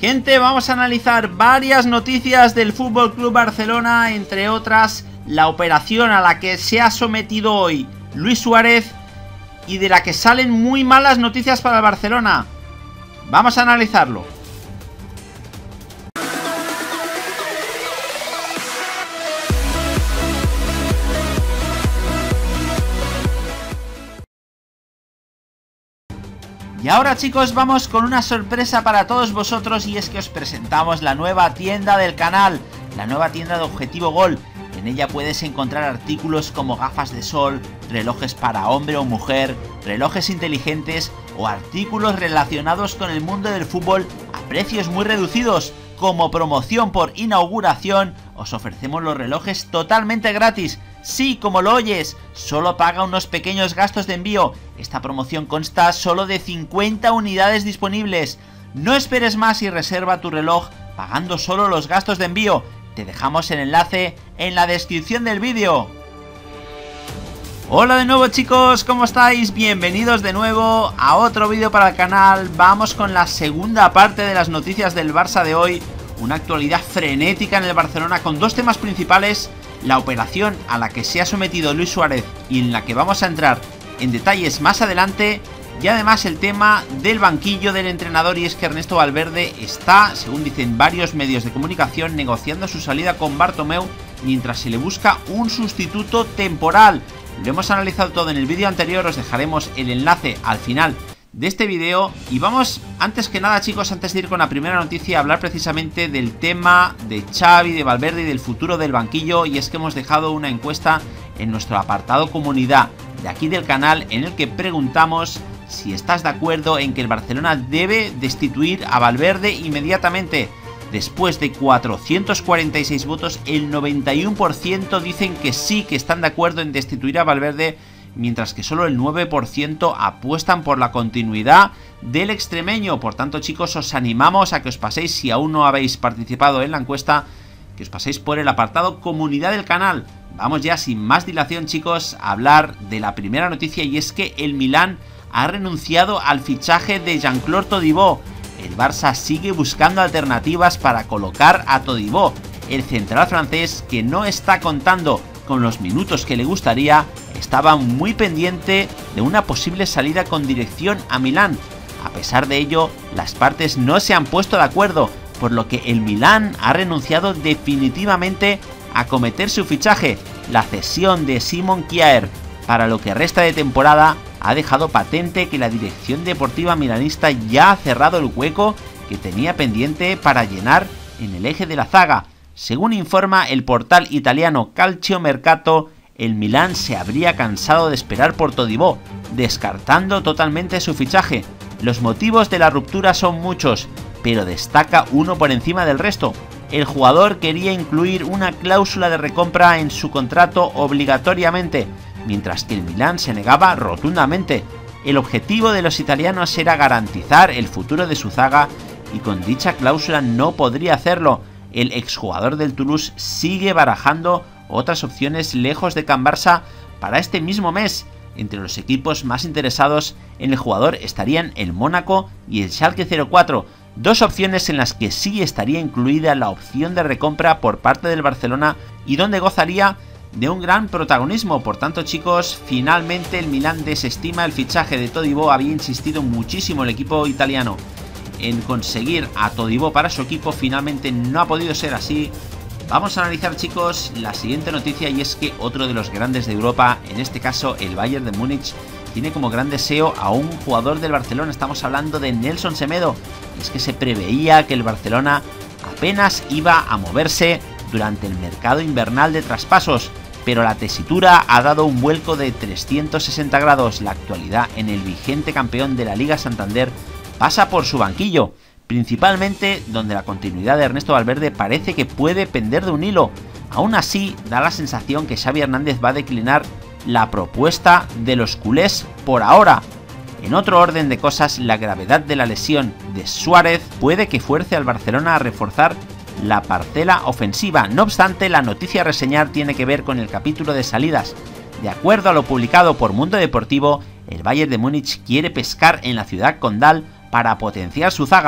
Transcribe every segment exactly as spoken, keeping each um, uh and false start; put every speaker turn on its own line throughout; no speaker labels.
Gente, vamos a analizar varias noticias del F C Barcelona, entre otras la operación a la que se ha sometido hoy Luis Suárez y de la que salen muy malas noticias para el Barcelona. Vamos a analizarlo. Y ahora, chicos, vamos con una sorpresa para todos vosotros, y es que os presentamos la nueva tienda del canal, la nueva tienda de Objetivo Gol. En ella puedes encontrar artículos como gafas de sol, relojes para hombre o mujer, relojes inteligentes o artículos relacionados con el mundo del fútbol a precios muy reducidos. Como promoción por inauguración, os ofrecemos los relojes totalmente gratis. Sí, como lo oyes, solo paga unos pequeños gastos de envío. Esta promoción consta solo de cincuenta unidades disponibles. No esperes más y reserva tu reloj pagando solo los gastos de envío. Te dejamos el enlace en la descripción del vídeo. Hola de nuevo, chicos, ¿cómo estáis? Bienvenidos de nuevo a otro vídeo para el canal. Vamos con la segunda parte de las noticias del Barça de hoy. Una actualidad frenética en el Barcelona con dos temas principales: la operación a la que se ha sometido Luis Suárez y en la que vamos a entrar en detalles más adelante, y además el tema del banquillo del entrenador, y es que Ernesto Valverde está, según dicen varios medios de comunicación, negociando su salida con Bartomeu mientras se le busca un sustituto temporal. Lo hemos analizado todo en el vídeo anterior, os dejaremos el enlace al final de este vídeo. Y vamos, antes que nada, chicos, antes de ir con la primera noticia, a hablar precisamente del tema de Xavi, de Valverde y del futuro del banquillo. Y es que hemos dejado una encuesta en nuestro apartado comunidad de aquí del canal, en el que preguntamos si estás de acuerdo en que el Barcelona debe destituir a Valverde inmediatamente. Después de cuatrocientos cuarenta y seis votos, el noventa y uno por ciento dicen que sí, que están de acuerdo en destituir a Valverde, mientras que solo el nueve por ciento apuestan por la continuidad del extremeño. Por tanto, chicos, os animamos a que os paséis, si aún no habéis participado en la encuesta, que os paséis por el apartado comunidad del canal. Vamos ya, sin más dilación, chicos, a hablar de la primera noticia, y es que el Milán ha renunciado al fichaje de Jean-Claude Todibo. El Barça sigue buscando alternativas para colocar a Todibo, el central francés, que no está contando con los minutos que le gustaría. Estaba muy pendiente de una posible salida con dirección a Milán. A pesar de ello, las partes no se han puesto de acuerdo, por lo que el Milán ha renunciado definitivamente a acometer su fichaje. La cesión de Simon Kjaer para lo que resta de temporada ha dejado patente que la dirección deportiva milanista ya ha cerrado el hueco que tenía pendiente para llenar en el eje de la zaga. Según informa el portal italiano Calciomercato, el Milán se habría cansado de esperar por Todibo, descartando totalmente su fichaje. Los motivos de la ruptura son muchos, pero destaca uno por encima del resto. El jugador quería incluir una cláusula de recompra en su contrato obligatoriamente, mientras que el Milán se negaba rotundamente. El objetivo de los italianos era garantizar el futuro de su zaga, y con dicha cláusula no podría hacerlo. El exjugador del Toulouse sigue barajando otras opciones lejos de Can Barça para este mismo mes. Entre los equipos más interesados en el jugador estarían el Mónaco y el Schalke cero cuatro, dos opciones en las que sí estaría incluida la opción de recompra por parte del Barcelona y donde gozaría de un gran protagonismo. Por tanto, chicos, finalmente el Milán desestima el fichaje de Todibo. Había insistido muchísimo el equipo italiano en conseguir a Todibo para su equipo, finalmente no ha podido ser así. Vamos a analizar, chicos, la siguiente noticia, y es que otro de los grandes de Europa, en este caso el Bayern de Múnich, tiene como gran deseo a un jugador del Barcelona. Estamos hablando de Nelson Semedo. Y es que se preveía que el Barcelona apenas iba a moverse durante el mercado invernal de traspasos, pero la tesitura ha dado un vuelco de trescientos sesenta grados. La actualidad en el vigente campeón de la Liga Santander pasa por su banquillo, principalmente donde la continuidad de Ernesto Valverde parece que puede pender de un hilo. Aún así, da la sensación que Xavi Hernández va a declinar la propuesta de los culés por ahora. En otro orden de cosas, la gravedad de la lesión de Suárez puede que fuerce al Barcelona a reforzar la parcela ofensiva. No obstante, la noticia a reseñar tiene que ver con el capítulo de salidas. De acuerdo a lo publicado por Mundo Deportivo, el Bayern de Múnich quiere pescar en la ciudad condal para potenciar su zaga.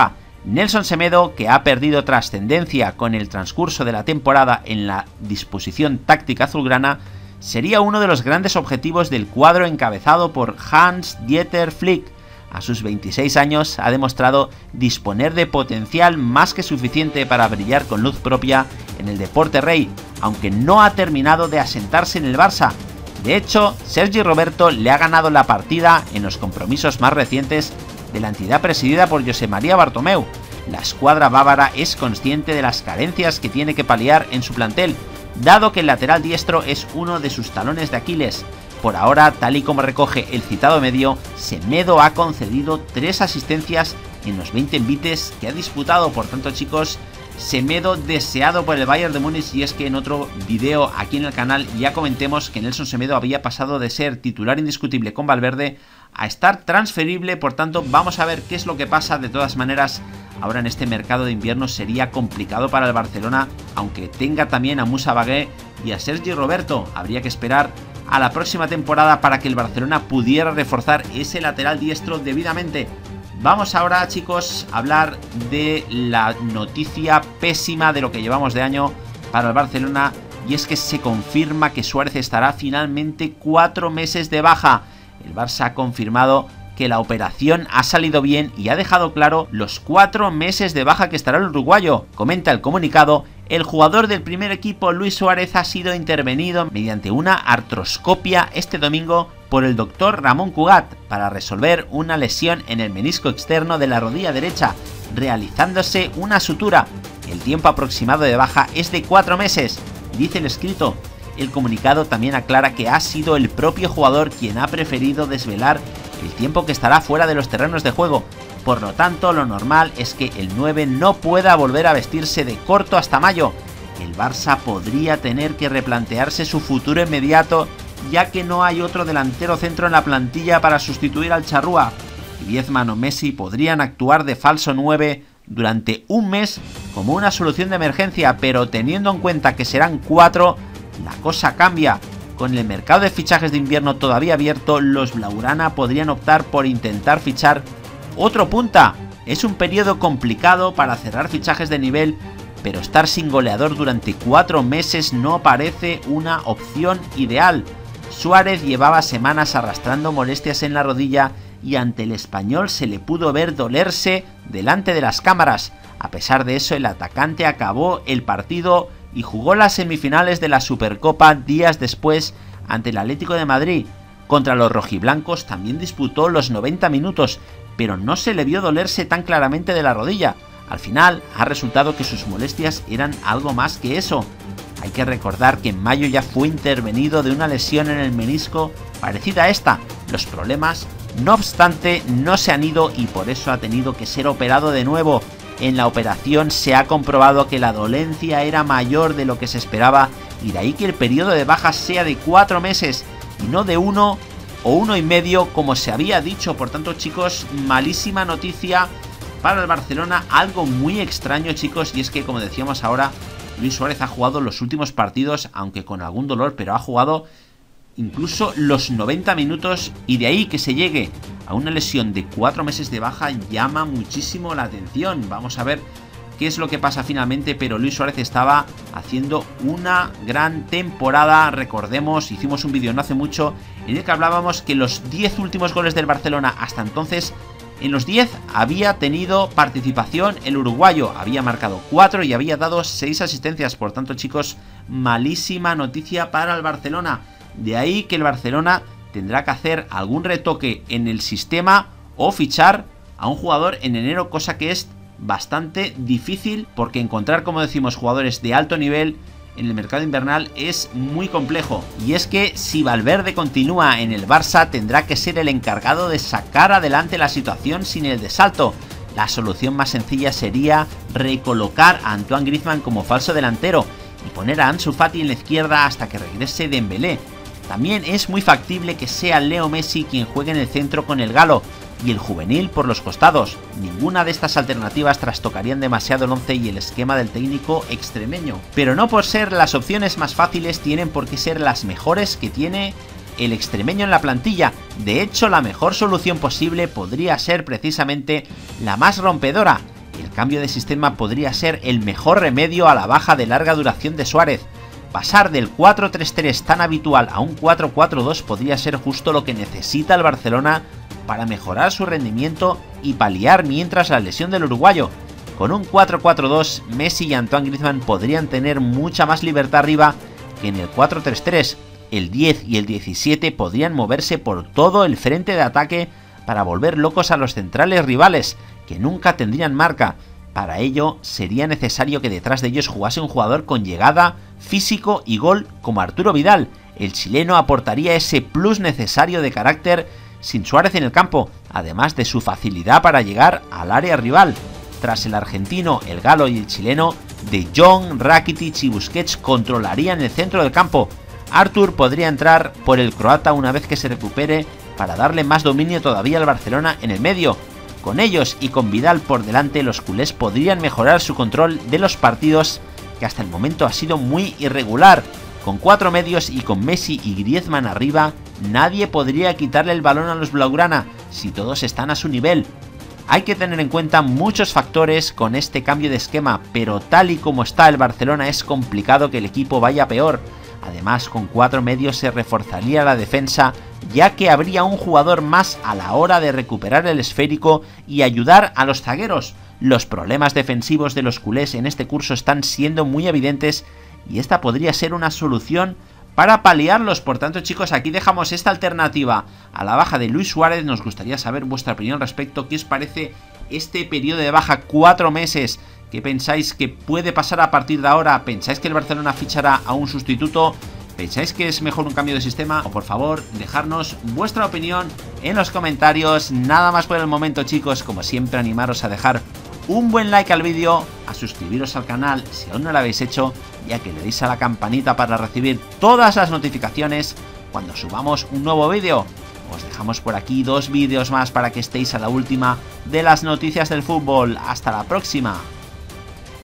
Nelson Semedo, que ha perdido trascendencia con el transcurso de la temporada en la disposición táctica azulgrana, sería uno de los grandes objetivos del cuadro encabezado por Hans-Dieter Flick. A sus veintiséis años ha demostrado disponer de potencial más que suficiente para brillar con luz propia en el deporte rey, aunque no ha terminado de asentarse en el Barça. De hecho, Sergi Roberto le ha ganado la partida en los compromisos más recientes de la entidad presidida por José María Bartomeu. La escuadra bávara es consciente de las carencias que tiene que paliar en su plantel, dado que el lateral diestro es uno de sus talones de Aquiles. Por ahora, tal y como recoge el citado medio, Semedo ha concedido tres asistencias en los veinte envites que ha disputado. Por tanto, chicos, Semedo deseado por el Bayern de Múnich, y es que en otro video aquí en el canal ya comentemos que Nelson Semedo había pasado de ser titular indiscutible con Valverde a estar transferible. Por tanto, vamos a ver qué es lo que pasa. De todas maneras, ahora en este mercado de invierno sería complicado para el Barcelona, aunque tenga también a Moussa Bagué y a Sergi Roberto. Habría que esperar a la próxima temporada para que el Barcelona pudiera reforzar ese lateral diestro debidamente. Vamos ahora, chicos, a hablar de la noticia pésima de lo que llevamos de año para el Barcelona, y es que se confirma que Suárez estará finalmente cuatro meses de baja. El Barça ha confirmado que la operación ha salido bien y ha dejado claro los cuatro meses de baja que estará el uruguayo. Comenta el comunicado: el jugador del primer equipo, Luis Suárez, ha sido intervenido mediante una artroscopia este domingo por el doctor Ramón Cugat para resolver una lesión en el menisco externo de la rodilla derecha, realizándose una sutura. El tiempo aproximado de baja es de cuatro meses, dice el escrito. El comunicado también aclara que ha sido el propio jugador quien ha preferido desvelar el tiempo que estará fuera de los terrenos de juego. Por lo tanto, lo normal es que el nueve no pueda volver a vestirse de corto hasta mayo. El Barça podría tener que replantearse su futuro inmediato, ya que no hay otro delantero centro en la plantilla para sustituir al charrúa. Griezmann o Messi podrían actuar de falso nueve durante un mes como una solución de emergencia, pero teniendo en cuenta que serán cuatro, la cosa cambia. Con el mercado de fichajes de invierno todavía abierto, los blaugrana podrían optar por intentar fichar otro punta. Es un periodo complicado para cerrar fichajes de nivel, pero estar sin goleador durante cuatro meses no parece una opción ideal. Suárez llevaba semanas arrastrando molestias en la rodilla y ante el Español se le pudo ver dolerse delante de las cámaras. A pesar de eso, el atacante acabó el partido y jugó las semifinales de la Supercopa días después ante el Atlético de Madrid. Contra los rojiblancos también disputó los noventa minutos, pero no se le vio dolerse tan claramente de la rodilla. Al final ha resultado que sus molestias eran algo más que eso. Hay que recordar que en mayo ya fue intervenido de una lesión en el menisco parecida a esta. Los problemas, no obstante, no se han ido y por eso ha tenido que ser operado de nuevo. En la operación se ha comprobado que la dolencia era mayor de lo que se esperaba, y de ahí que el periodo de bajas sea de cuatro meses y no de uno o uno y medio como se había dicho. Por tanto, chicos, malísima noticia para el Barcelona, algo muy extraño, chicos, y es que, como decíamos ahora, Luis Suárez ha jugado los últimos partidos, aunque con algún dolor, pero ha jugado incluso los noventa minutos, y de ahí que se llegue a una lesión de cuatro meses de baja llama muchísimo la atención. Vamos a ver qué es lo que pasa finalmente, pero Luis Suárez estaba haciendo una gran temporada. Recordemos, hicimos un vídeo no hace mucho en el que hablábamos que los diez últimos goles del Barcelona hasta entonces, en los diez había tenido participación el uruguayo, había marcado cuatro y había dado seis asistencias. Por tanto, chicos, malísima noticia para el Barcelona. De ahí que el Barcelona tendrá que hacer algún retoque en el sistema o fichar a un jugador en enero, cosa que es bastante difícil porque encontrar, como decimos, jugadores de alto nivel en el mercado invernal es muy complejo. Y es que si Valverde continúa en el Barça, tendrá que ser el encargado de sacar adelante la situación sin el de Salto. La solución más sencilla sería recolocar a Antoine Griezmann como falso delantero y poner a Ansu Fati en la izquierda hasta que regrese Dembélé. También es muy factible que sea Leo Messi quien juegue en el centro con el galo y el juvenil por los costados. Ninguna de estas alternativas trastocarían demasiado el once y el esquema del técnico extremeño. Pero no por ser las opciones más fáciles tienen por qué ser las mejores que tiene el extremeño en la plantilla. De hecho, la mejor solución posible podría ser precisamente la más rompedora. el cambio de sistema podría ser el mejor remedio a la baja de larga duración de Suárez. Pasar del cuatro tres tres tan habitual a un cuatro cuatro dos podría ser justo lo que necesita el Barcelona para mejorar su rendimiento y paliar mientras la lesión del uruguayo. Con un cuatro cuatro dos, Messi y Antoine Griezmann podrían tener mucha más libertad arriba que en el cuatro tres tres. El diez y el diecisiete podrían moverse por todo el frente de ataque para volver locos a los centrales rivales, que nunca tendrían marca. Para ello sería necesario que detrás de ellos jugase un jugador con llegada, físico y gol como Arturo Vidal. El chileno aportaría ese plus necesario de carácter sin Suárez en el campo, además de su facilidad para llegar al área rival. Tras el argentino, el galo y el chileno, De Jong, Rakitic y Busquets controlarían el centro del campo. Artur podría entrar por el croata una vez que se recupere para darle más dominio todavía al Barcelona en el medio. Con ellos y con Vidal por delante, los culés podrían mejorar su control de los partidos, que hasta el momento ha sido muy irregular. Con cuatro medios y con Messi y Griezmann arriba, nadie podría quitarle el balón a los blaugrana si todos están a su nivel. Hay que tener en cuenta muchos factores con este cambio de esquema, pero tal y como está el Barcelona es complicado que el equipo vaya peor. Además, con cuatro medios se reforzaría la defensa, ya que habría un jugador más a la hora de recuperar el esférico y ayudar a los zagueros. Los problemas defensivos de los culés en este curso están siendo muy evidentes y esta podría ser una solución para paliarlos. Por tanto, chicos, aquí dejamos esta alternativa a la baja de Luis Suárez. Nos gustaría saber vuestra opinión respecto. ¿Qué os parece este periodo de baja? Cuatro meses. ¿Qué pensáis que puede pasar a partir de ahora? ¿Pensáis que el Barcelona fichará a un sustituto? ¿Pensáis que es mejor un cambio de sistema? O por favor, dejarnos vuestra opinión en los comentarios. Nada más por el momento, chicos. Como siempre, animaros a dejar un buen like al vídeo, a suscribiros al canal si aún no lo habéis hecho, y a que le deis a la campanita para recibir todas las notificaciones cuando subamos un nuevo vídeo. Os dejamos por aquí dos vídeos más para que estéis a la última de las noticias del fútbol. Hasta la próxima.